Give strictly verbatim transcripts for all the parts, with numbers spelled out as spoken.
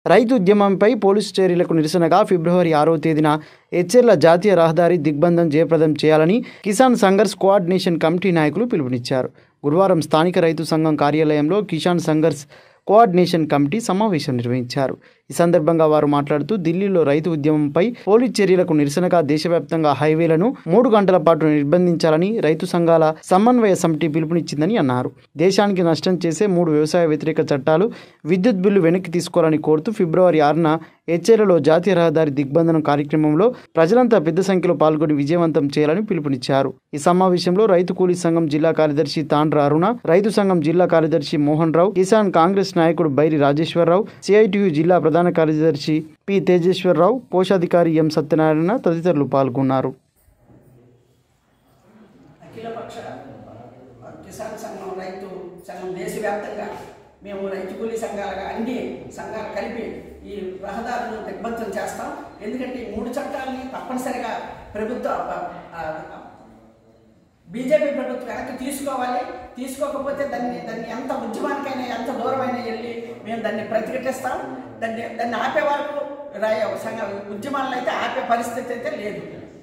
రైతు ఉద్యమంపై పోలీసు చర్యలకు నిరసనగా ఫిబ్రవరి ఆరవ తేదీన ఎచ్చెర్ల జాతీయ రహదారి దిగ్బంధం జయప్రదం చేయాలని కిసాన్ సంఘర్ష్ కోఆర్డినేషన్ కమిటీ నాయకులు పిలుపునిచ్చారు. గురువారం స్థానిక రైతు సంఘం కార్యాలయంలో కిసాన్ సంఘర్ష్ కోఆర్డినేషన్ కమిటీ సమావేశం నిర్వహించారు. ఈ సందర్భంగా వారు మాట్లాడుతూ ఢిల్లీలో రైతు ఉద్యమంపై పోలీస్ చర్యలకు నిరసనగా దేశవ్యాప్తంగా హైవేలను మూడు గంటల పాటు నిర్బంధించాలని రైతు సంఘాల సమన్వయ సమితి పిలుపునిచ్చిందని అన్నారు. దేశానికి నష్టం చేసే మూడు వ్యవసాయ వ్యతిరేక చట్టాలు, విద్యుత్ బిల్లు వెనక్కి తీసుకోవాలని కోరుతూ ఫిబ్రవరి ఆరున ఎచ్చెర్లలో జాతీయ రహదారి దిగ్బంధనం కార్యక్రమంలో ప్రజలంతా పెద్ద సంఖ్యలో పాల్గొని విజయవంతం చేయాలని పిలుపునిచ్చారు. ఈ సమావేశంలో రైతు కూలీ సంఘం జిల్లా కార్యదర్శి తాండ్ర అరుణ, రైతు సంఘం జిల్లా కార్యదర్శి మోహన్ రావు, కిసాన్ కాంగ్రెస్ నాయకుడు బైరి రాజేశ్వరరావు, సిఐటియు జిల్లా ప్రధాన కార్యదర్శి పి తేజేశ్వరరావు, కోశాధికారి ఎం సత్యనారాయణ తదితరులు పాల్గొన్నారు. అఖిలపక్ష కిసాన్ సంఘం రైతు సంఘం దేశవ్యాప్తంగా మేము రైతు కూలీ సంఘాలుగా అన్ని సంఘాలు కలిపి ఈ రహదారులను దిగ్బంధం చేస్తాం. ఎందుకంటే ఈ మూడు చట్టాలని తప్పనిసరిగా ప్రభుత్వ బీజేపీ ప్రభుత్వం వెనక్కి తీసుకోవాలి. తీసుకోకపోతే దాన్ని దాన్ని ఎంత ఉద్యమానికైనా ఎంత దూరమైనా వెళ్ళి మేము దాన్ని ప్రతిఘటిస్తాం. దాన్ని దాన్ని ఆపే వరకు సంఘ ఉద్యమాలను అయితే ఆపే పరిస్థితి అయితే లేదు.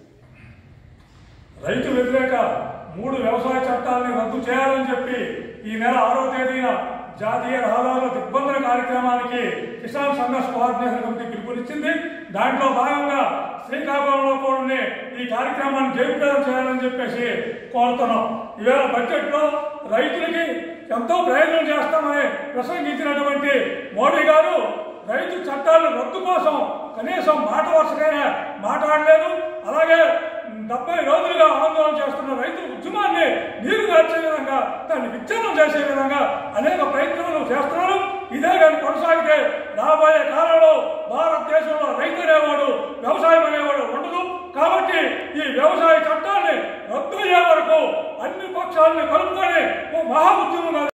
రైతు వ్యతిరేక మూడు వ్యవసాయ చట్టాలని రద్దు చేయాలని చెప్పి ఈ నెల ఆరో తేదీన జాతీయ రహదారుల దిగ్బంధన కార్యక్రమానికి కిసాన్ సంఘర్ష్ కోఆర్డినేషన్ కమిటీ పిలుపునిచ్చింది. దాంట్లో భాగంగా శ్రీకాకుళంలో కూడా ఈ కార్యక్రమాన్ని జయప్రదం చేయాలని చెప్పేసి కోరుతున్నాం. ఈవేళ బడ్జెట్లో రైతులకి ఎంతో ప్రయోజనం చేస్తామని ప్రసంగించినటువంటి మోడీ గారు రైతు చట్టాల రద్దు కోసం కనీసం మాట వరుసకైనా మాట్లాడలేదు. అలాగే డెబ్బై రోజులుగా ఆందోళన చేస్తున్న రైతు ఉద్యమాన్ని నీరు గార్చే విధంగా, దాన్ని విచ్ఛిన్నం చేసే విధంగా అనేక ప్రయత్నాలు చేస్తున్నారు. ఇదే కానీ కొనసాగితే రాబోయే కాలంలో భారతదేశంలో రైతు అనేవాడు, వ్యవసాయం అనేవాడు ఉండదు. కాబట్టి ఈ వ్యవసాయ చట్టాన్ని రద్దు అయ్యే వరకు అన్ని పక్షాలను కలుపుకొని మహా ఉద్యమం